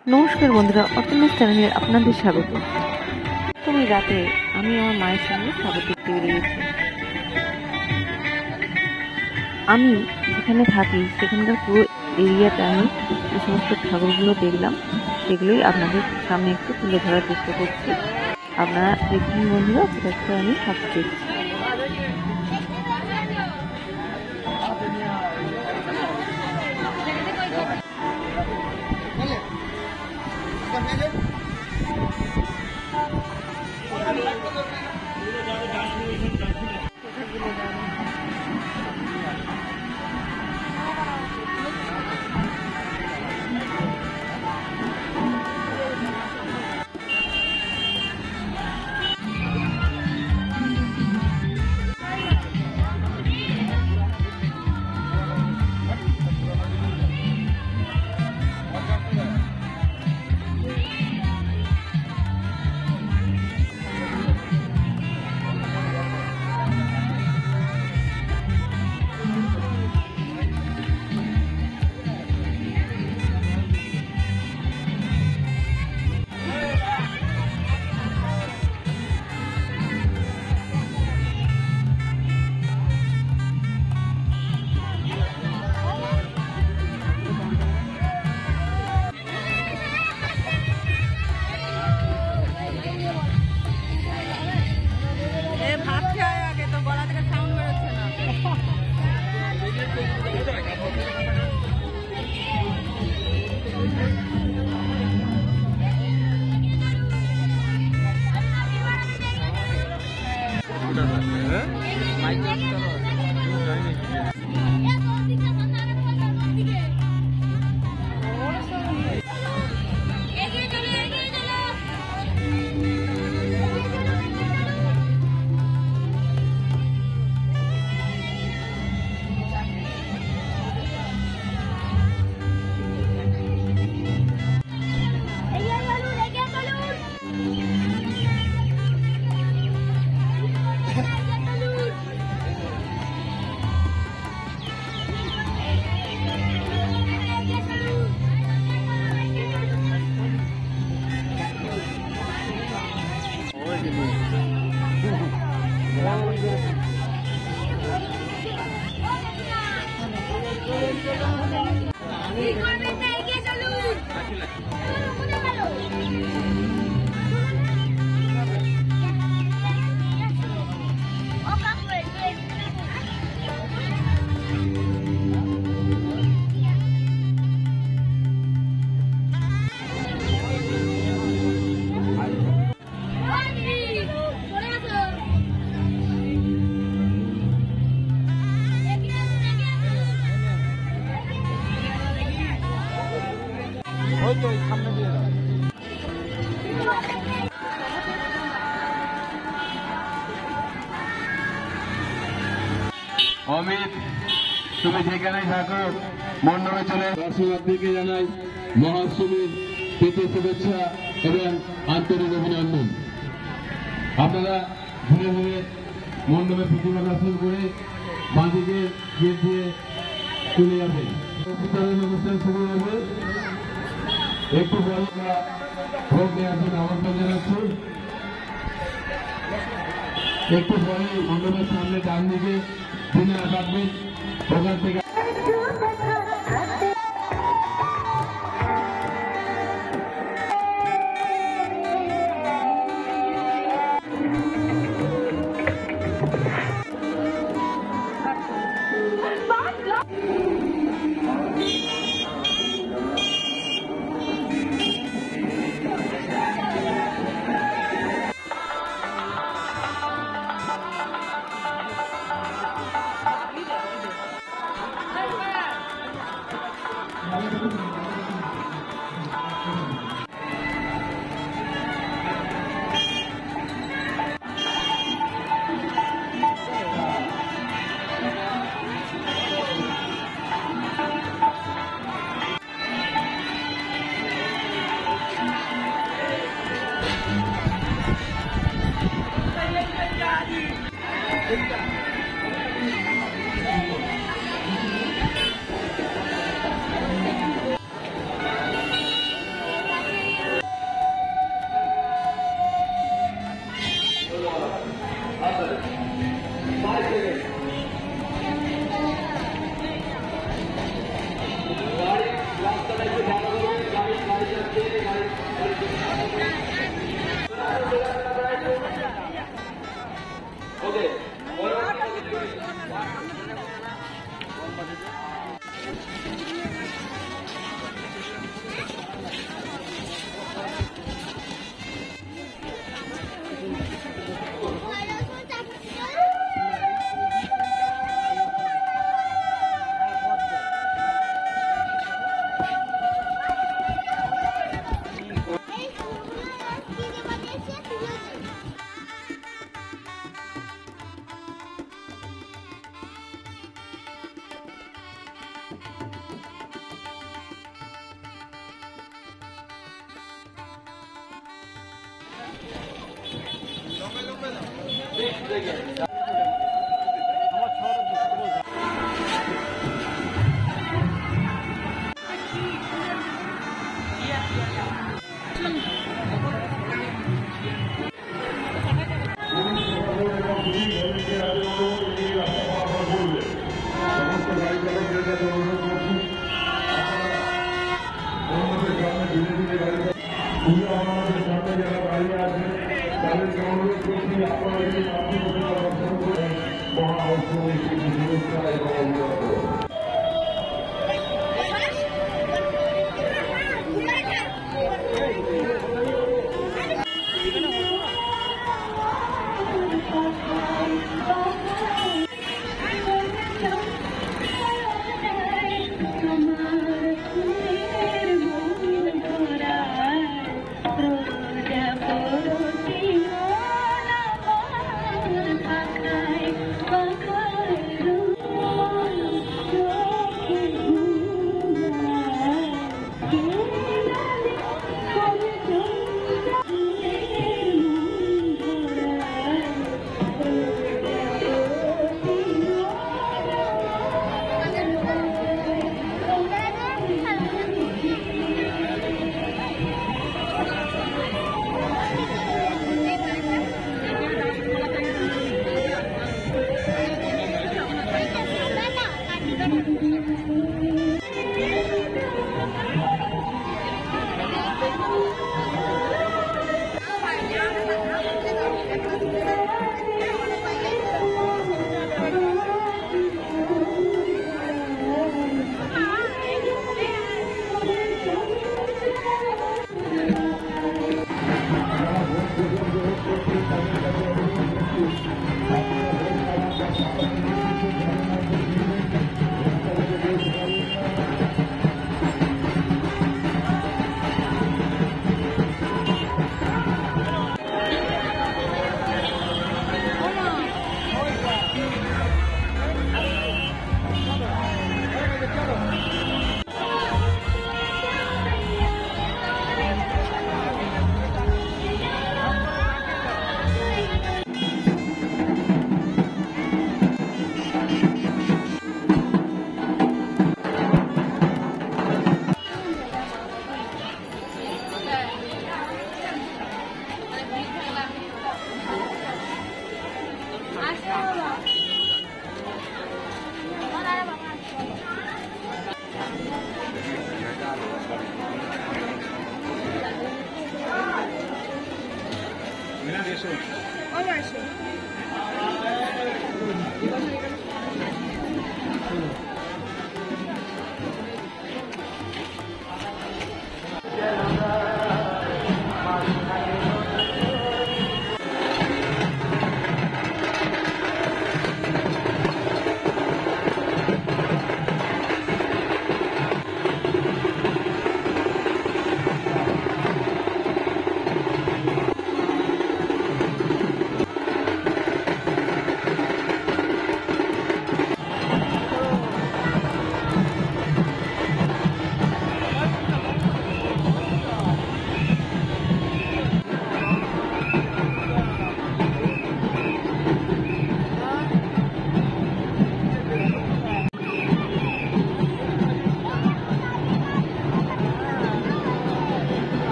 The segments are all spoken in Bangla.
নমস্কার বন্ধুরা, অতনুস চ্যানেলে আপনাদের স্বাগত। তুমি রাতে আমি আমার মায়ের সঙ্গে ঠাকুর দেখতে বেরিয়ে গেছি। আমি যেখানে থাকি সেখানকার পুরো এরিয়াতে আমি যে সমস্ত ঠাকুরগুলো দেখলাম সেগুলোই আপনাদের সামনে একটু তুলে ধরার চেষ্টা করছি। আপনারা দেখুন বন্ধুরা, কোথা থেকে আমি ঠাকুর দেখছি। অমিত, তুমি যেখানে থাকো মণ্ডপে চলে দর্শনার্থীকে জানাই মহাষ্টমীর প্রীতি শুভেচ্ছা এবং আন্তরিক অভিনন্দন। আপনারা ধীরে ধীরে মণ্ডপে প্রতিমা দর্শন করে বাঁদিকে গেট দিয়ে চলে যাবে। অনুষ্ঠান শুরু হবে, একটু পরে ভোগ দেওয়ার জন্য আমন্ত্রণ জানাচ্ছি। একটু পরে মণ্ডপের সামনে ডান দিকে ডিনার কাটবেন, ওখান থেকে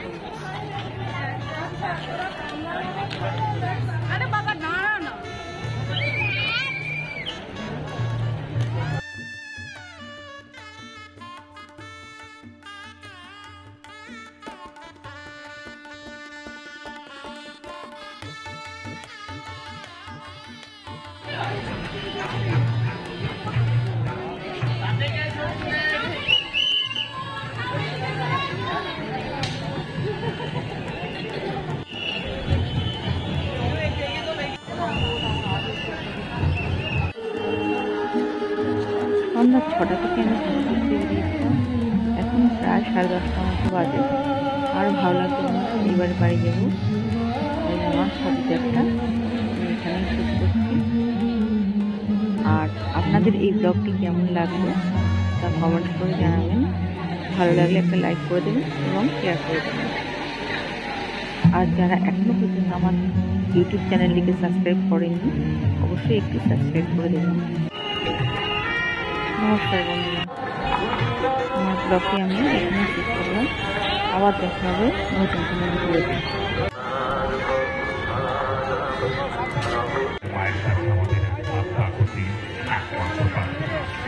আরে বাবা দাঁড়াও না। সন্ধ্যা 6টা থেকে আমি ঘুরতে বেরিয়েছিলাম, এখন প্রায় 10:30টার মতো বাজে। আর ভালো লাগছে না, এবার বাড়ি যাবো। তাই আমার সাবজেক্টটা আমি এখানে শেষ করছি। আর আপনাদের এই ব্লগটি কেমন লাগলো তা কমেন্ট করে জানাবেন। ভালো লাগলে একটা লাইক করে দেবেন এবং শেয়ার করে দেবেন। আর যারা এখনো পর্যন্ত আমার ইউটিউব চ্যানেলটিকে সাবস্ক্রাইব করেননি, অবশ্যই একটু সাবস্ক্রাইব করে দেবেন। নমস্কার বন্ধুরা, আমার ব্লগটি আমি এখানে শেষ করলাম। আবার দেখা হবে নতুন কোনো ভিডিওতে। মায়ের কাছে আমাদের আস্থা করছি একমাত্র পাত্র।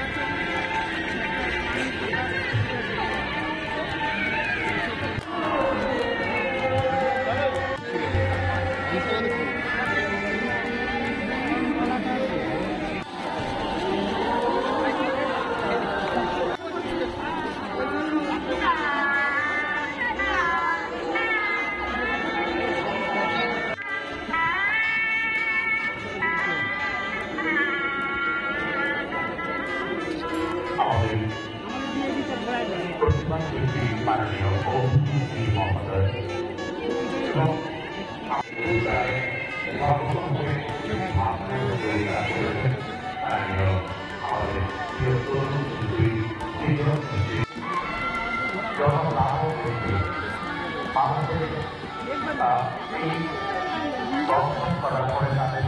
আমাদের প্রতিমা শিল্পী মাননীয় অভিনেত্রী মহোদয় এবং আমাদের প্রিয় তরুণ শিল্পী সৃজন শিল্পী যখন আমাদের এই দর্শন করার পরে তাদের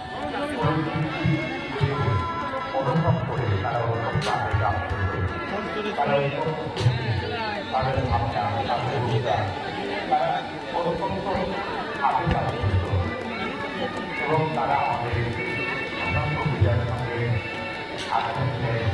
অনুভব করে তারা ওরকম তাদের গান করবে, তারা তাদের ভাবনা তাদের উদ্যান তারা অত্যন্ত হাতে কাজ করত এবং তারা আমাদের অত্যন্ত বিজয়ের সঙ্গে আনন্দ